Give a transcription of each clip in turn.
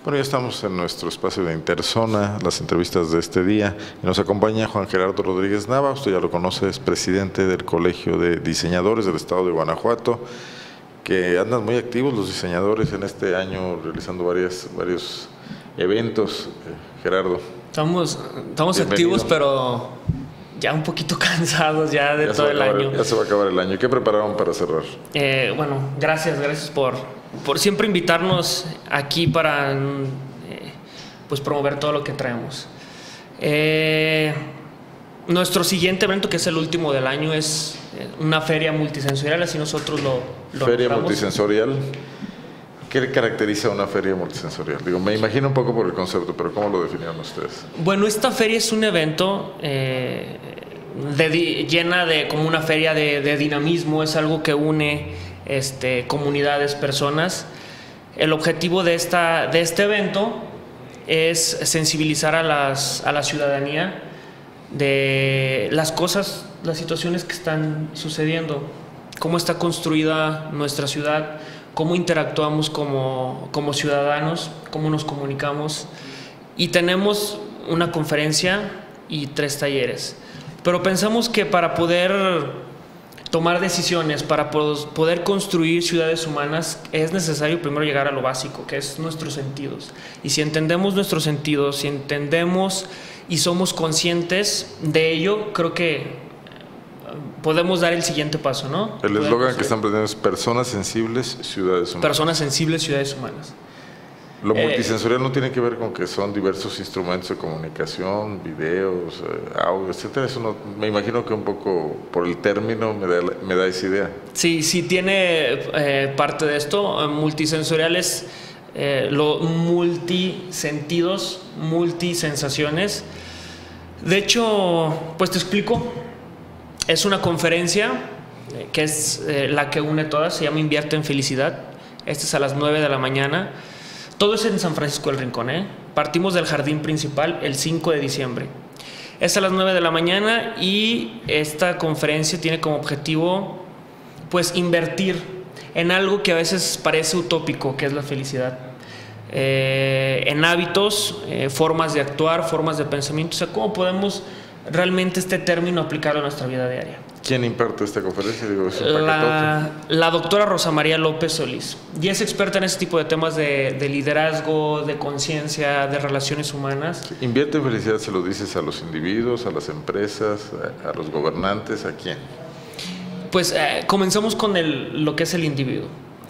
Bueno, ya estamos en nuestro espacio de Interzona, las entrevistas de este día. Y nos acompaña Juan Gerardo Rodríguez Nava, usted ya lo conoce, es presidente del Colegio de Diseñadores del Estado de Guanajuato, que andan muy activos los diseñadores en este año, realizando varios eventos. Gerardo. Estamos activos, pero ya un poquito cansados ya de todo el año. Ya se va a acabar el año. ¿Qué prepararon para cerrar? Bueno, gracias por siempre invitarnos aquí para pues promover todo lo que traemos. Nuestro siguiente evento, que es el último del año, es una feria multisensorial, así nosotros lo Feria nombramos. multisensorial. ¿Qué caracteriza una feria multisensorial? Digo, me imagino un poco por el concepto, pero ¿cómo lo definieron ustedes? Bueno, esta feria es un evento llena de como una feria de dinamismo, es algo que une comunidades, personas. El objetivo de este evento es sensibilizar a la ciudadanía de las cosas, las situaciones que están sucediendo, cómo está construida nuestra ciudad, cómo interactuamos como ciudadanos, cómo nos comunicamos. Y tenemos una conferencia y 3 talleres. Pero pensamos que para poder tomar decisiones, para poder construir ciudades humanas, es necesario primero llegar a lo básico, que es nuestros sentidos. Y si entendemos nuestros sentidos, si entendemos y somos conscientes de ello, creo que podemos dar el siguiente paso, ¿no? El eslogan que están planteando es personas sensibles, ciudades humanas. Personas sensibles, ciudades humanas. Lo multisensorial no tiene que ver con que son diversos instrumentos de comunicación, videos, audio, etcétera. Eso no, me imagino que un poco por el término me da esa idea. Sí tiene parte de esto. Multisensorial es lo multisentidos, multisensaciones. De hecho, pues te explico. Es una conferencia que es la que une todas, se llama Invierte en Felicidad. Esta es a las 9 de la mañana. Todo es en San Francisco del Rincón, Partimos del jardín principal el 5 de diciembre. Es a las 9 de la mañana y esta conferencia tiene como objetivo pues invertir en algo que a veces parece utópico, que es la felicidad. En hábitos, formas de actuar, formas de pensamiento, o sea, cómo podemos realmente este término aplicarlo a nuestra vida diaria. ¿Quién imparte esta conferencia? Digo, es la doctora Rosa María López Solís, y es experta en este tipo de temas de liderazgo, de conciencia, de relaciones humanas. Invierte en felicidad, ¿se lo dices a los individuos, a las empresas, a los gobernantes, a quién? Pues comenzamos con lo que es el individuo,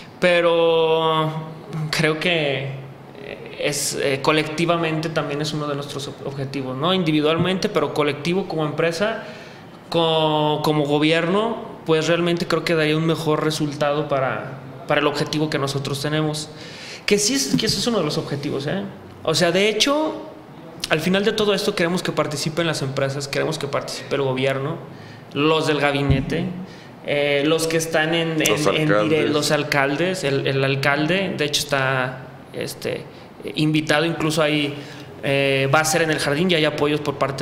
pero creo que colectivamente también es uno de nuestros objetivos, ¿no? Individualmente, pero colectivo, como empresa, como gobierno, pues realmente creo que daría un mejor resultado para el objetivo que nosotros tenemos. Que sí, que eso es uno de los objetivos, O sea, de hecho, al final de todo esto queremos que participen las empresas, queremos que participe el gobierno, los del gabinete, los que están los alcaldes, el alcalde, de hecho está invitado, incluso ahí va a ser en el jardín, y hay apoyos por parte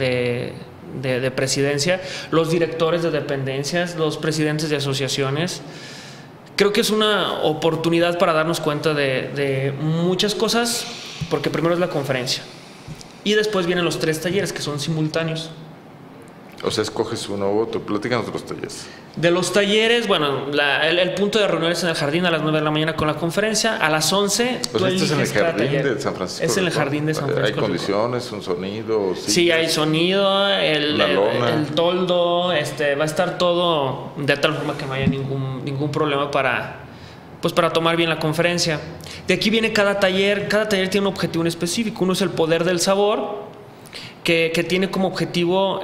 de presidencia, los directores de dependencias, los presidentes de asociaciones. Creo que es una oportunidad para darnos cuenta de muchas cosas, porque primero es la conferencia y después vienen los 3 talleres que son simultáneos. O sea, escoges uno u otro. Platícanos de los talleres. De los talleres, bueno, el punto de reunión es en el jardín a las 9 de la mañana con la conferencia. A las 11. O sea, ¿esto es en el jardín de San Francisco? Es en el jardín de San Francisco. ¿Hay condiciones, un sonido? Sí, hay sonido, el toldo, va a estar todo de tal forma que no haya ningún problema para tomar bien la conferencia. De aquí viene cada taller tiene un objetivo en específico. Uno es el poder del sabor, que tiene como objetivo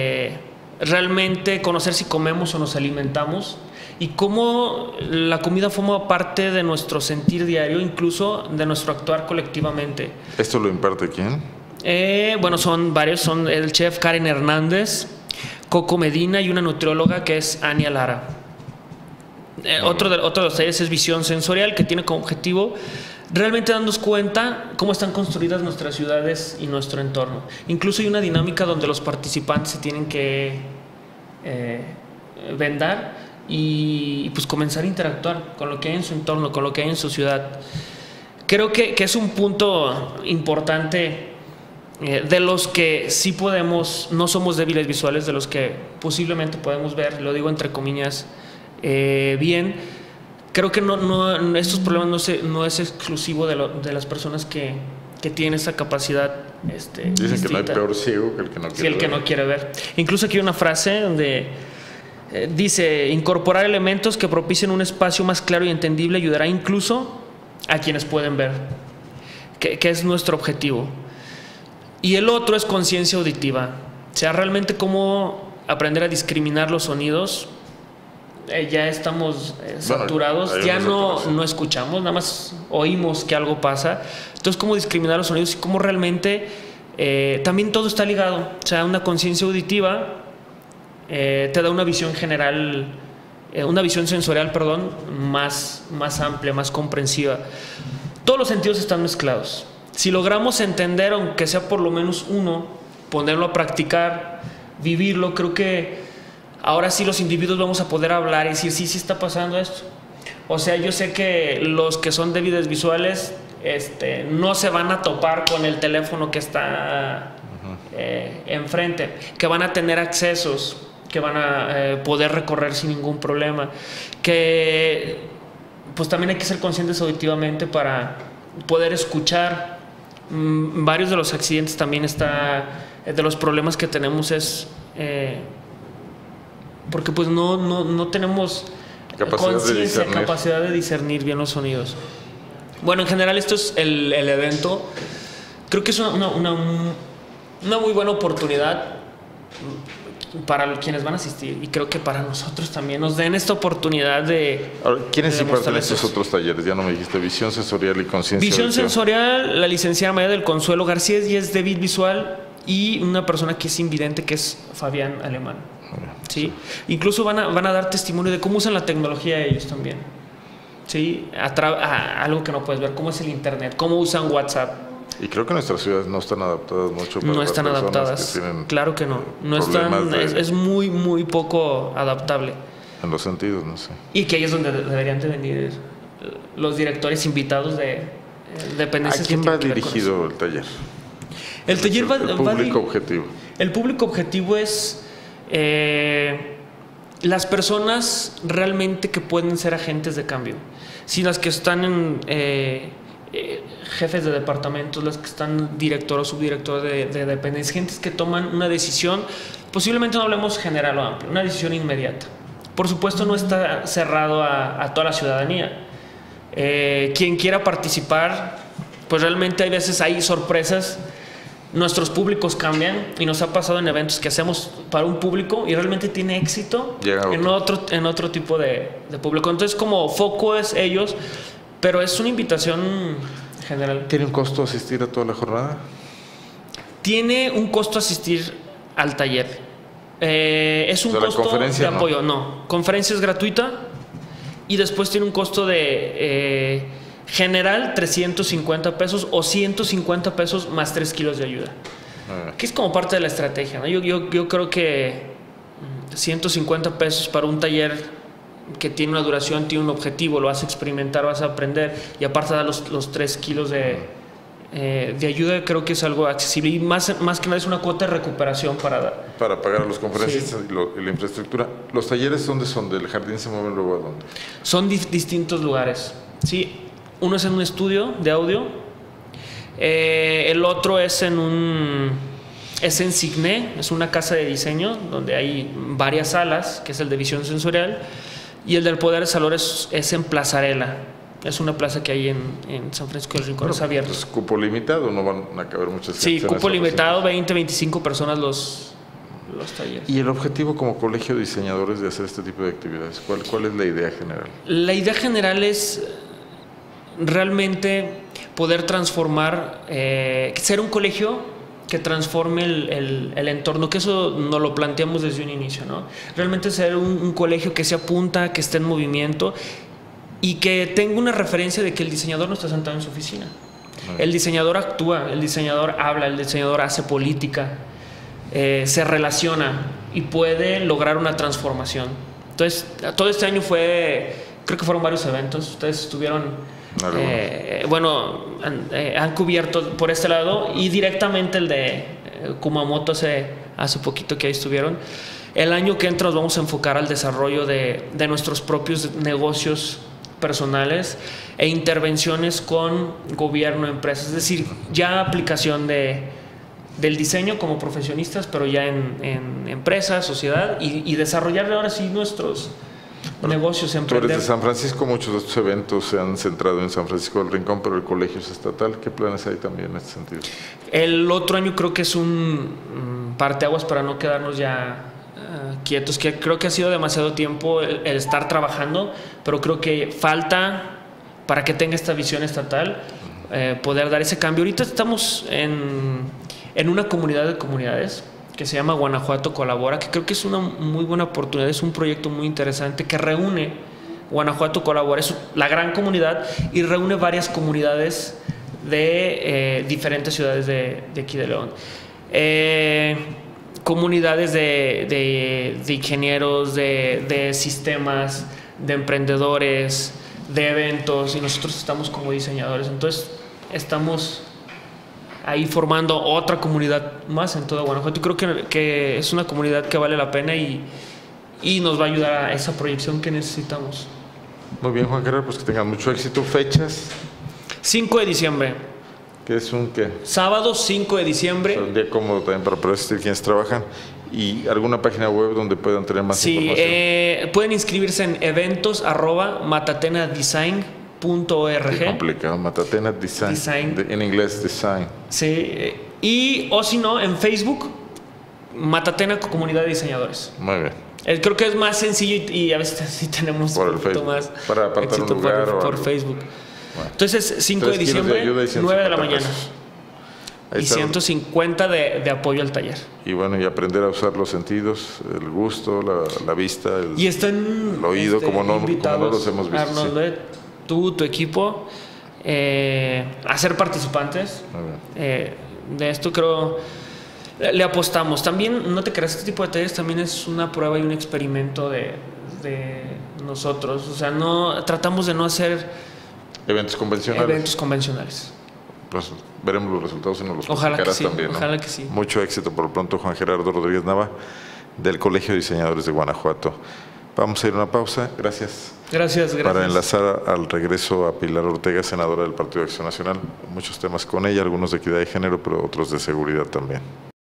realmente conocer si comemos o nos alimentamos y cómo la comida forma parte de nuestro sentir diario, incluso de nuestro actuar colectivamente. ¿ ¿Esto lo imparte quién? Bueno, son varios, son el chef Karen Hernández, Coco Medina y una nutrióloga que es Ania Lara. Otro de los talleres es visión sensorial, que tiene como objetivo realmente darnos cuenta cómo están construidas nuestras ciudades y nuestro entorno. Incluso hay una dinámica donde los participantes se tienen que vendar y pues comenzar a interactuar con lo que hay en su entorno, con lo que hay en su ciudad. creo que es un punto importante de los que sí podemos, no somos débiles visuales, de los que posiblemente podemos ver, lo digo entre comillas, bien. Creo que estos problemas no es exclusivo de las personas que tienen esa capacidad. Dicen distinta. que no hay peor ciego que el que no quiere ver. Sí, el que no quiere ver. Incluso aquí hay una frase donde dice: incorporar elementos que propicien un espacio más claro y entendible ayudará incluso a quienes pueden ver, que es nuestro objetivo. Y el otro es conciencia auditiva, o sea, realmente cómo aprender a discriminar los sonidos. Ya estamos saturados, bueno, ya no escuchamos, nada más oímos que algo pasa. Entonces, cómo discriminar los sonidos y cómo realmente también todo está ligado. O sea, una conciencia auditiva te da una visión general, una visión sensorial, perdón, más amplia, más comprensiva. Todos los sentidos están mezclados. Si logramos entender, aunque sea por lo menos uno, ponerlo a practicar, vivirlo, creo que ahora sí los individuos vamos a poder hablar y decir: sí está pasando esto. O sea, yo sé que los que son débiles visuales no se van a topar con el teléfono que está enfrente, que van a tener accesos, que van a poder recorrer sin ningún problema, que pues también hay que ser conscientes auditivamente para poder escuchar. Varios de los accidentes también de los problemas que tenemos es porque pues no tenemos conciencia, capacidad de discernir bien los sonidos. Bueno, en general esto es el evento. Creo que es una muy buena oportunidad para quienes van a asistir, y creo que para nosotros también nos den esta oportunidad de... Ahora, ¿quiénes imparten estos otros talleres? Ya no me dijiste, visión sensorial y conciencia. Visión sensorial, la licenciada María del Consuelo García, y es débil visual, y una persona que es invidente, que es Fabián Alemán. ¿Sí? Incluso van a dar testimonio de cómo usan la tecnología ellos también. ¿Sí? Algo que no puedes ver, cómo es el internet, cómo usan WhatsApp. Y creo que nuestras ciudades no están adaptadas mucho para no están adaptadas. Claro que no están, es muy poco adaptable. En los sentidos, no sé. Y que ahí es donde deberían de venir los directores invitados de dependencias. ¿A quién va dirigido el taller? El taller va... El público objetivo. El público objetivo es las personas realmente que pueden ser agentes de cambio. Si las que están en... jefes de departamentos, las que están director o subdirector de dependencia, gentes que toman una decisión, posiblemente no hablemos general o amplio, una decisión inmediata. Por supuesto no está cerrado a toda la ciudadanía. Quien quiera participar, pues realmente hay veces hay sorpresas. Nuestros públicos cambian y nos ha pasado en eventos que hacemos para un público y realmente tiene éxito en otro tipo de público. Entonces, como foco es ellos, pero es una invitación general. ¿Tiene un costo asistir a toda la jornada? Tiene un costo asistir al taller. Es un costo de apoyo. No, conferencia es gratuita y después tiene un costo de general 350 pesos o 150 pesos más 3 kilos de ayuda. Que es como parte de la estrategia, ¿no? Yo creo que 150 pesos para un taller que tiene una duración, tiene un objetivo, lo vas a experimentar, vas a aprender, y aparte da los 3 kilos de ayuda, creo que es algo accesible, y más que nada es una cuota de recuperación para pagar a los conferencistas. Sí. Y la infraestructura. ¿Los talleres dónde son? ¿Del jardín se mueven luego a dónde? Son distintos lugares, sí. Uno es en un estudio de audio, el otro es en Signé, es una casa de diseño donde hay varias salas, que es el de visión sensorial. Y el del Poder de Salud es en Plazarela. Es una plaza que hay en San Francisco del Rincón. Es abierto. ¿Es cupo limitado? ¿No van a caber muchas gente? Sí, cupo limitado, 20-25 personas los talleres. ¿Y el objetivo como colegio de diseñadores de hacer este tipo de actividades? ¿Cuál es la idea general? La idea general es realmente poder transformar, ser un colegio que transforme el entorno, que eso nos lo planteamos desde un inicio, ¿no? Realmente ser un colegio que se apunta, que esté en movimiento y que tenga una referencia de que el diseñador no está sentado en su oficina. El diseñador actúa, el diseñador habla, el diseñador hace política, se relaciona y puede lograr una transformación. Entonces, todo este año creo que fueron varios eventos. Ustedes estuvieron Bueno, han cubierto por este lado, y directamente el de Kumamoto hace poquito que ahí estuvieron. El año que entra nos vamos a enfocar al desarrollo de nuestros propios negocios personales e intervenciones con gobierno, empresas, es decir, ya aplicación del diseño como profesionistas, pero ya en empresas, sociedad, y desarrollar ahora sí nuestros negocios, emprender. Tú eres de San Francisco, muchos de estos eventos se han centrado en San Francisco del Rincón, pero el colegio es estatal. ¿Qué planes hay también en este sentido? El otro año creo que es un parteaguas para no quedarnos ya quietos, que creo que ha sido demasiado tiempo el estar trabajando, pero creo que falta, para que tenga esta visión estatal, poder dar ese cambio. Ahorita estamos en una comunidad de comunidades que se llama Guanajuato Colabora, que creo que es una muy buena oportunidad, es un proyecto muy interesante que reúne, Guanajuato Colabora es la gran comunidad y reúne varias comunidades de diferentes ciudades de aquí de León. Comunidades de ingenieros, de sistemas, de emprendedores, de eventos, y nosotros estamos como diseñadores. Entonces estamos ahí formando otra comunidad más en todo Guanajuato. Y creo que es una comunidad que vale la pena y nos va a ayudar a esa proyección que necesitamos. Muy bien, Juan Gerardo, pues que tengan mucho éxito. ¿Fechas? 5 de diciembre. ¿Qué es un qué? Sábado 5 de diciembre. O sea, un día cómodo también para poder asistir quienes trabajan. ¿Y alguna página web donde puedan tener más información? Sí, pueden inscribirse en eventos@matatenadesign.org. Qué complicado, Matatena Design. En inglés, design. Sí, o si no, en Facebook, Matatena Comunidad de Diseñadores. Muy bien. Creo que es más sencillo y a veces sí tenemos por un poquito más para apartar un lugar por Facebook. Bueno. Entonces, 5 de diciembre, 9 de la mañana. Y 150 de apoyo al taller. Y bueno, y aprender a usar los sentidos, el gusto, la vista, el oído, como no los hemos visto. Arnold, sí. Tu equipo, a ser participantes de esto, creo, le apostamos. También, no te creas, este tipo de talleres también es una prueba y un experimento de nosotros. O sea, tratamos de no hacer eventos convencionales. Pues veremos los resultados y nos los platicarás también, ¿no? Ojalá que sí. Mucho éxito por lo pronto, Juan Gerardo Rodríguez Nava, del Colegio de Diseñadores de Guanajuato. Vamos a ir a una pausa. Gracias. Gracias. Para enlazar al regreso a Pilar Ortega, senadora del Partido de Acción Nacional. Muchos temas con ella, algunos de equidad de género, pero otros de seguridad también.